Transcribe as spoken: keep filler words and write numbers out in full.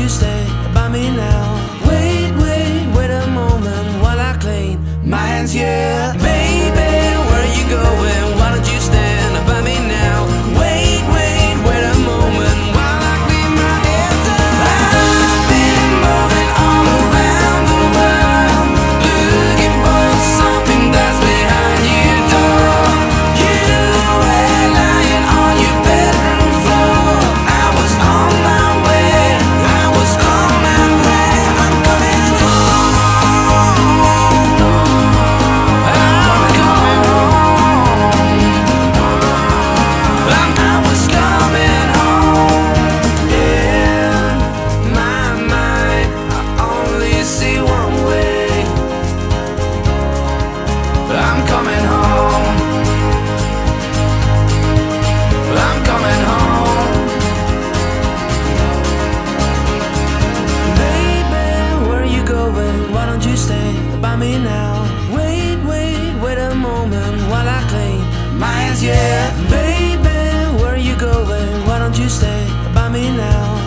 you stay by me now? Wait, wait, wait a moment while I clean my hands, yeah. Baby, where are you going? Why don't you stand by me now? Wait, wait, wait a moment while I clean my hands up. I've been moving all around the world, looking for something that's behind your door. You were lying on your bedroom floor. I was on my way, I was on my way. I'm coming home. I'm coming home. I'm, I was coming home. In my mind, I only see one way. I'm coming home. I'm coming home. Baby, where are you going? Why don't you stay by me now? Wait, wait, wait a moment while I clean my hands, yeah. Baby, where are you going? Why don't you stay by me now?